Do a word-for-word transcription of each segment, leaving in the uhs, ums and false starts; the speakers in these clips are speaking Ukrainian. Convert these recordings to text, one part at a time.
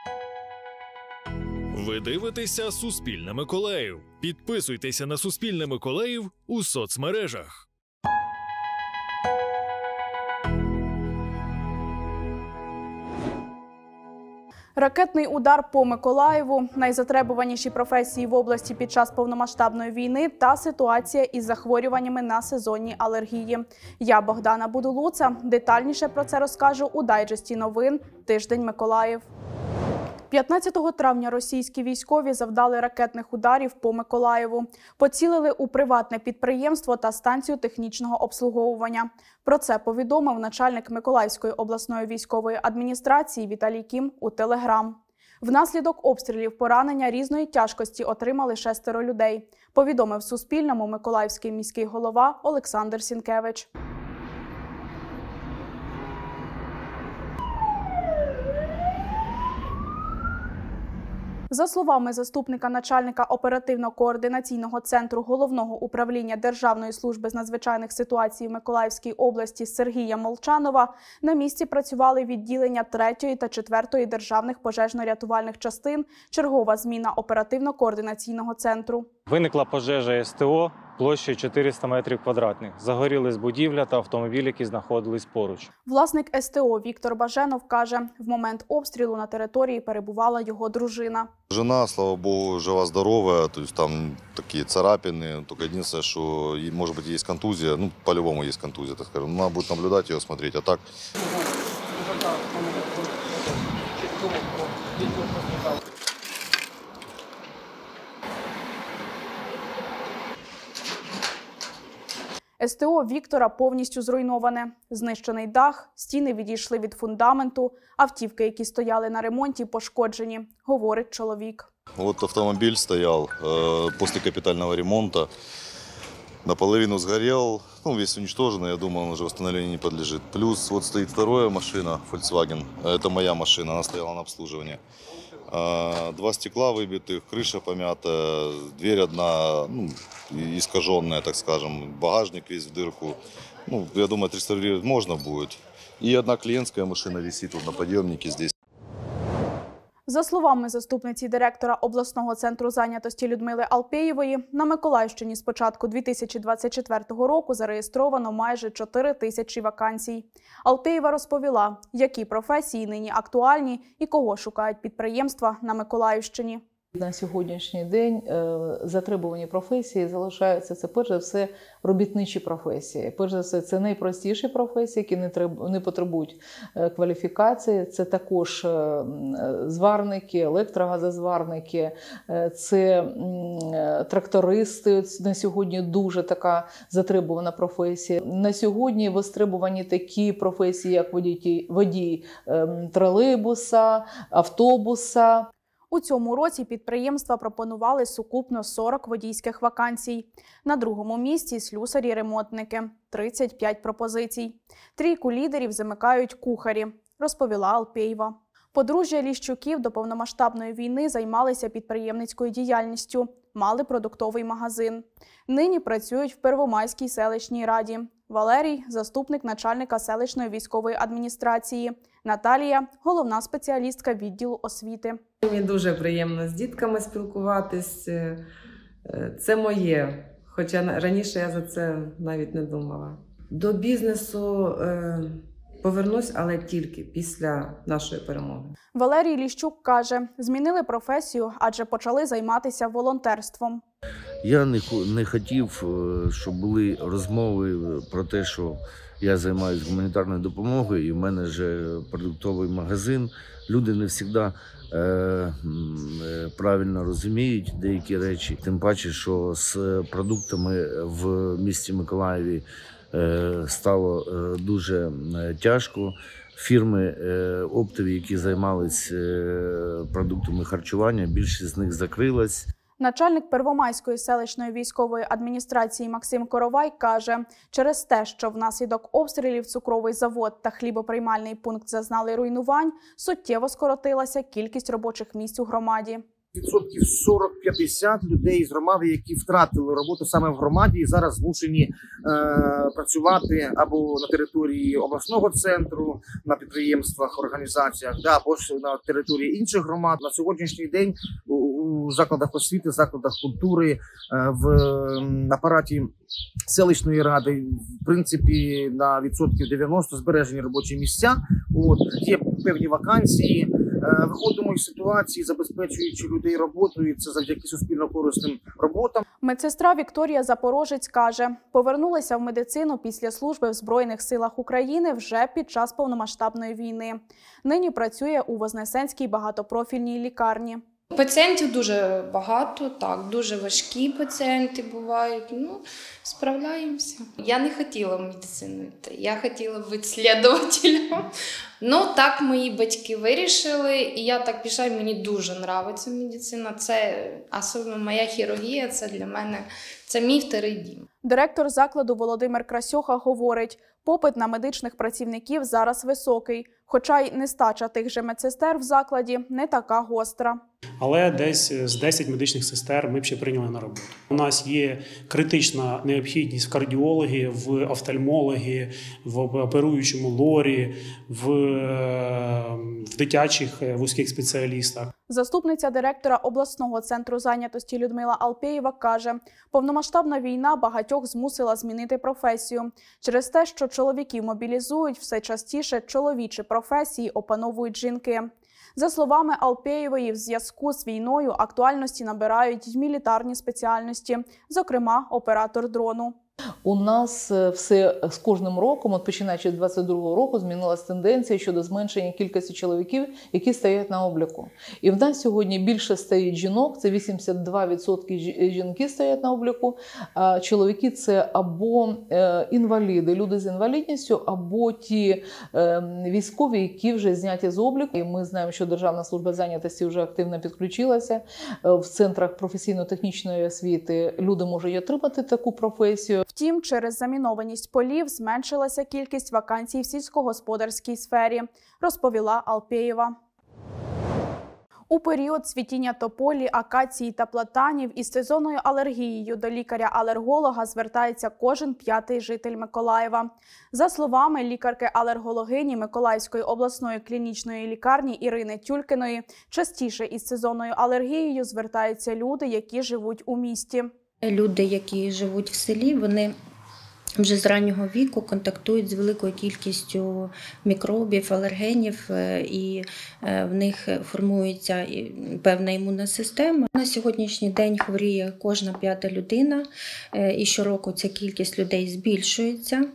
Ви дивитеся «Суспільне Миколаїв». Підписуйтеся на «Суспільне Миколаїв» у соцмережах. Ракетний удар по Миколаєву, найзатребуваніші професії в області під час повномасштабної війни та ситуація із захворюваннями на сезонні алергії. Я, Богдана Будулуца, детальніше про це розкажу у дайджесті новин «Тиждень Миколаїв». п'ятнадцятого травня російські військові завдали ракетних ударів по Миколаєву. Поцілили у приватне підприємство та станцію технічного обслуговування. Про це повідомив начальник Миколаївської обласної військової адміністрації Віталій Кім у Телеграм. Внаслідок обстрілів поранення різної тяжкості отримали шестеро людей, повідомив Суспільному миколаївський міський голова Олександр Сінкевич. За словами заступника начальника оперативно-координаційного центру Головного управління Державної служби з надзвичайних ситуацій в Миколаївській області Сергія Молчанова, на місці працювали відділення третьої та четвертої державних пожежно-рятувальних частин, чергова зміна оперативно-координаційного центру. Виникла пожежа ес те о площею чотириста метрів квадратних. Загорілись будівля та автомобілі, які знаходились поруч. Власник ес те о Віктор Баженов каже, в момент обстрілу на території перебувала його дружина. Жена, слава Богу, жива-здорова, то есть там такие царапины, только единственное, что, может быть, есть контузия, ну, по-любому есть контузия, так скажем, надо будет наблюдать ее, смотреть, а так... ес те о Віктора повністю зруйноване. Знищений дах, стіни відійшли від фундаменту, автівки, які стояли на ремонті, пошкоджені, говорить чоловік. Вот автомобиль стоял э, после капитального ремонта, наполовину сгорел, ну, весь уничтоженный, я думаю, он уже восстановлению не подлежит. Плюс вот стоит вторая машина, Volkswagen, это моя машина, она стояла на обслуживании. Два стекла выбитых, крыша помята, дверь одна, ну, искаженная, так скажем, багажник весь в дырку. Ну, я думаю, отреставрировать можно будет. И одна клиентская машина висит тут на подъемнике здесь. За словами заступниці директора обласного центру зайнятості Людмили Алпєєвої, на Миколаївщині з початку дві тисячі двадцять четвертого року зареєстровано майже чотири тисячі вакансій. Алпєєва розповіла, які професії нині актуальні і кого шукають підприємства на Миколаївщині. На сьогоднішній день затребувані професії залишаються, це перш за все робітничі професії. Перш за все це найпростіші професії, які не, треб... не потребують кваліфікації. Це також зварники, електрогазозварники, це трактористи. На сьогодні дуже така затребувана професія. На сьогодні востребувані такі професії, як водій, водій тролейбуса, автобуса. У цьому році підприємства пропонували сукупно сорок водійських вакансій. На другому місці – слюсарі-ремонтники – тридцять п'ять пропозицій. Трійку лідерів замикають кухарі, розповіла Алпєєва. Подружжя Ліщуків до повномасштабної війни займалися підприємницькою діяльністю, мали продуктовий магазин. Нині працюють в Первомайській селищній раді. Валерій – заступник начальника селищної військової адміністрації. Наталія – головна спеціалістка відділу освіти. Мені дуже приємно з дітками спілкуватись. Це моє, хоча раніше я за це навіть не думала. До бізнесу повернусь, але тільки після нашої перемоги. Валерій Ліщук каже, змінили професію, адже почали займатися волонтерством. Я не, не хотів, щоб були розмови про те, що я займаюся гуманітарною допомогою і в мене ж продуктовий магазин. Люди не завжди е, правильно розуміють деякі речі. Тим паче, що з продуктами в місті Миколаєві е, стало е, дуже тяжко. Фірми е, оптові, які займалися е, продуктами харчування, більшість з них закрилась. Начальник Первомайської селищної військової адміністрації Максим Коровай каже, через те, що внаслідок обстрілів цукровий завод та хлібоприймальний пункт зазнали руйнувань, суттєво скоротилася кількість робочих місць у громаді. Відсотків сорок-п'ятдесят людей з громади, які втратили роботу саме в громаді і зараз змушені е, працювати або на території обласного центру, на підприємствах, організаціях, да, або ж на території інших громад. На сьогоднішній день у, у закладах освіти, закладах культури, е, в апараті селищної ради, в принципі, на відсотків дев'яносто збережені робочі місця. От, є певні вакансії. Виходимо із ситуації, забезпечуючи людей роботою, це завдяки суспільно корисним роботам. Медсестра Вікторія Запорожець каже, повернулася в медицину після служби в Збройних силах України вже під час повномасштабної війни. Нині працює у Вознесенській багатопрофільній лікарні. Пацієнтів дуже багато, так, дуже важкі пацієнти бувають, ну, справляємося. Я не хотіла в медицину йти, я хотіла бути слідувателем. Ну, так мої батьки вирішили, і я так пішла, і мені дуже подобається медицина. Це, особливо моя хірургія, це для мене, це мій вторий дім. Директор закладу Володимир Красьоха говорить, попит на медичних працівників зараз високий, хоча й нестача тих же медсестер в закладі не така гостра. Але десь з десять медичних сестер ми б ще прийняли на роботу. У нас є критична необхідність в кардіології, в офтальмології, в оперуючому лорі, в, в дитячих вузьких спеціалістах. Заступниця директора обласного центру зайнятості Людмила Алпєєва каже, повномасштабна війна багатьох змусила змінити професію. Через те, що чоловіків мобілізують, все частіше чоловічі професії опановують жінки. За словами Алпєєвої, в зв'язку з війною актуальності набирають й мілітарні спеціальності, зокрема оператор дрону. У нас все з кожним роком, от починаючи з двадцять другого року, змінилася тенденція щодо зменшення кількості чоловіків, які стоять на обліку. І в нас сьогодні більше стоїть жінок, це вісімдесят два відсотки жінки стоять на обліку, а чоловіки – це або інваліди, люди з інвалідністю, або ті військові, які вже зняті з обліку. І ми знаємо, що Державна служба зайнятості вже активно підключилася. В центрах професійно-технічної освіти люди можуть отримати таку професію. Втім, через замінованість полів зменшилася кількість вакансій в сільськогосподарській сфері, розповіла Алпєєва. У період цвітіння тополі, акації та платанів із сезонною алергією до лікаря-алерголога звертається кожен п'ятий житель Миколаєва. За словами лікарки-алергологині Миколаївської обласної клінічної лікарні Ірини Тюлькіної, частіше із сезонною алергією звертаються люди, які живуть у місті. Люди, які живуть в селі, вони вже з раннього віку контактують з великою кількістю мікробів, алергенів, і в них формується певна імунна система. На сьогоднішній день хворіє кожна п'ята людина, і щороку ця кількість людей збільшується.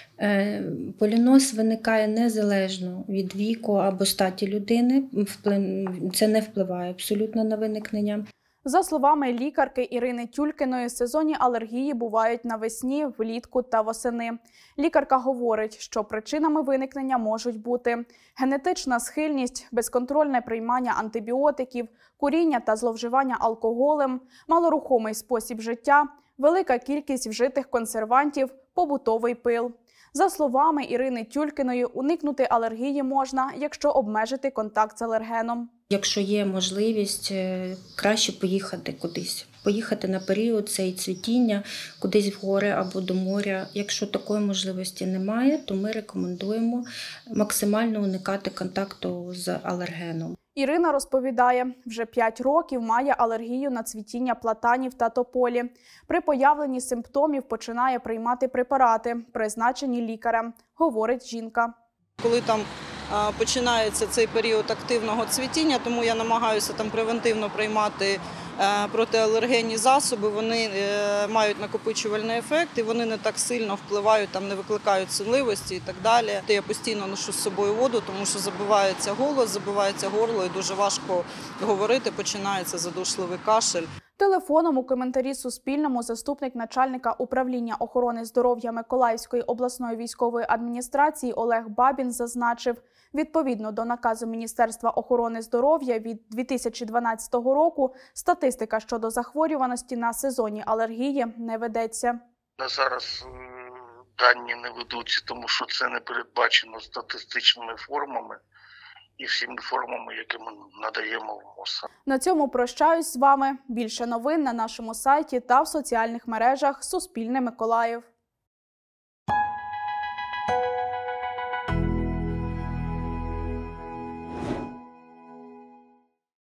Поліноз виникає незалежно від віку або статі людини, це не впливає абсолютно на виникнення. За словами лікарки Ірини Тюлькіної, сезонні алергії бувають навесні, влітку та восени. Лікарка говорить, що причинами виникнення можуть бути генетична схильність, безконтрольне приймання антибіотиків, куріння та зловживання алкоголем, малорухомий спосіб життя, велика кількість вжитих консервантів, побутовий пил. За словами Ірини Тюлькіної, уникнути алергії можна, якщо обмежити контакт з алергеном. Якщо є можливість, краще поїхати кудись. Поїхати на період цей цвітіння, кудись в гори або до моря. Якщо такої можливості немає, то ми рекомендуємо максимально уникати контакту з алергеном. Ірина розповідає, вже п'ять років має алергію на цвітіння платанів та тополі. При появленні симптомів починає приймати препарати, призначені лікарем, говорить жінка. Коли там починається цей період активного цвітіння, тому я намагаюся там превентивно приймати протиалергенні засоби, вони мають накопичувальний ефект і вони не так сильно впливають, там не викликають сонливості і так далі. Я постійно ношу з собою воду, тому що забивається голос, забивається горло і дуже важко говорити, починається задушливий кашель. Телефоном у коментарі Суспільному заступник начальника управління охорони здоров'я Миколаївської обласної військової адміністрації Олег Бабін зазначив, відповідно до наказу Міністерства охорони здоров'я від дві тисячі дванадцятого року, статистика щодо захворюваності на сезонні алергії не ведеться. На зараз дані не ведуться, тому що це не передбачено статистичними формами. і всіми формами, які ми надаємо в МОЗ. На цьому прощаюсь з вами. Більше новин на нашому сайті та в соціальних мережах Суспільне Миколаїв.